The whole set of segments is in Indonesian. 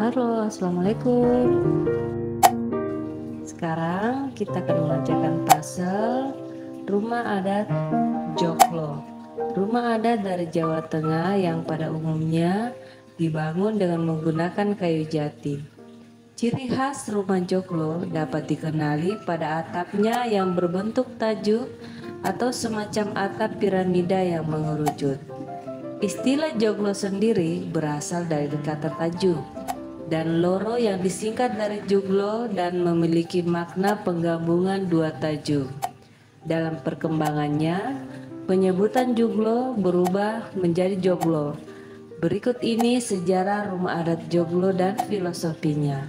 Halo, assalamualaikum. Sekarang kita akan mengerjakan puzzle rumah adat Joglo. Rumah adat dari Jawa Tengah yang pada umumnya dibangun dengan menggunakan kayu jati. Ciri khas rumah Joglo dapat dikenali pada atapnya yang berbentuk tajuk atau semacam atap piramida yang mengerucut. Istilah joglo sendiri berasal dari kata tajuk dan loro yang disingkat dari joglo dan memiliki makna penggabungan dua tajuk. Dalam perkembangannya, penyebutan joglo berubah menjadi joglo. Berikut ini sejarah rumah adat Joglo dan filosofinya.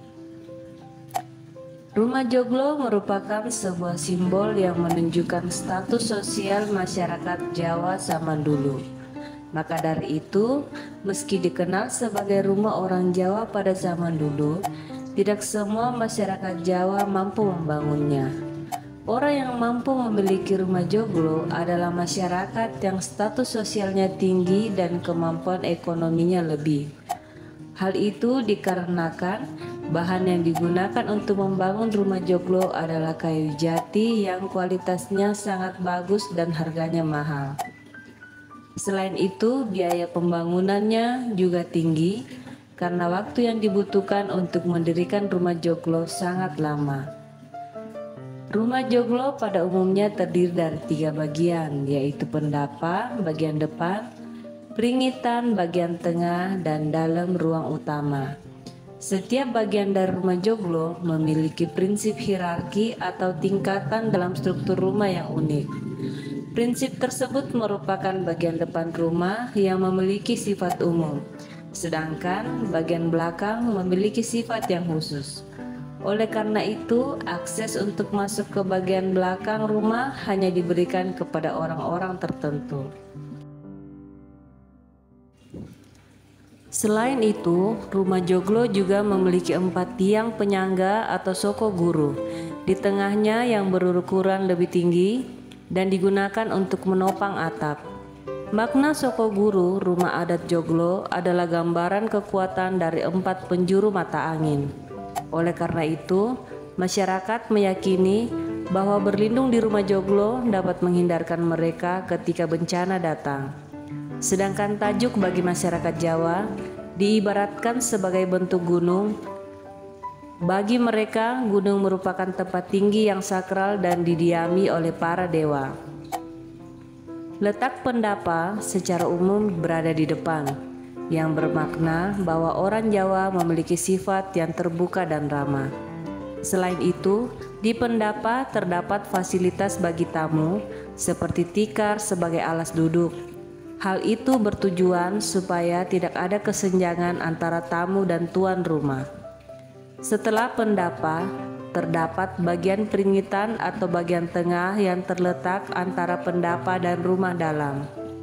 Rumah joglo merupakan sebuah simbol yang menunjukkan status sosial masyarakat Jawa zaman dulu. Maka dari itu, meski dikenal sebagai rumah orang Jawa pada zaman dulu, tidak semua masyarakat Jawa mampu membangunnya. Orang yang mampu memiliki rumah joglo adalah masyarakat yang status sosialnya tinggi dan kemampuan ekonominya lebih. Hal itu dikarenakan bahan yang digunakan untuk membangun rumah joglo adalah kayu jati yang kualitasnya sangat bagus dan harganya mahal. Selain itu, biaya pembangunannya juga tinggi karena waktu yang dibutuhkan untuk mendirikan rumah joglo sangat lama. Rumah joglo pada umumnya terdiri dari 3 bagian, yaitu pendapa bagian depan, peringitan bagian tengah, dan dalam ruang utama. Setiap bagian dari rumah joglo memiliki prinsip hierarki atau tingkatan dalam struktur rumah yang unik. Prinsip tersebut merupakan bagian depan rumah yang memiliki sifat umum, sedangkan bagian belakang memiliki sifat yang khusus. Oleh karena itu, akses untuk masuk ke bagian belakang rumah hanya diberikan kepada orang-orang tertentu. Selain itu, rumah joglo juga memiliki 4 tiang penyangga atau soko guru, di tengahnya yang berukuran lebih tinggi dan digunakan untuk menopang atap. Makna soko guru rumah adat joglo adalah gambaran kekuatan dari 4 penjuru mata angin. Oleh karena itu, masyarakat meyakini bahwa berlindung di rumah joglo dapat menghindarkan mereka ketika bencana datang. Sedangkan tajuk bagi masyarakat Jawa diibaratkan sebagai bentuk gunung. Bagi mereka, gunung merupakan tempat tinggi yang sakral dan didiami oleh para dewa. Letak pendapa secara umum berada di depan, yang bermakna bahwa orang Jawa memiliki sifat yang terbuka dan ramah. Selain itu, di pendapa terdapat fasilitas bagi tamu, seperti tikar sebagai alas duduk. Hal itu bertujuan supaya tidak ada kesenjangan antara tamu dan tuan rumah. Setelah pendapa, terdapat bagian peringitan atau bagian tengah yang terletak antara pendapa dan rumah dalam.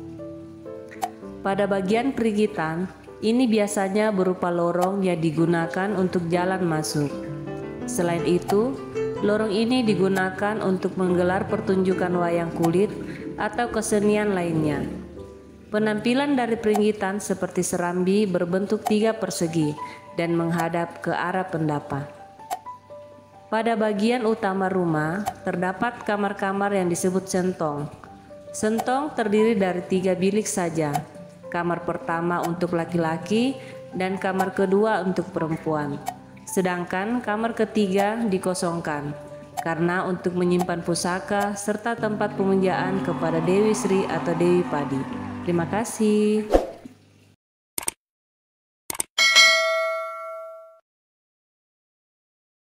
Pada bagian peringitan, ini biasanya berupa lorong yang digunakan untuk jalan masuk. Selain itu, lorong ini digunakan untuk menggelar pertunjukan wayang kulit atau kesenian lainnya. Penampilan dari peringitan seperti serambi berbentuk 3 persegi dan menghadap ke arah pendapa. Pada bagian utama rumah terdapat kamar-kamar yang disebut sentong. Sentong terdiri dari 3 bilik saja. Kamar pertama untuk laki-laki dan kamar kedua untuk perempuan. Sedangkan kamar ketiga dikosongkan karena untuk menyimpan pusaka serta tempat pemujaan kepada Dewi Sri atau Dewi Padi. Terima kasih.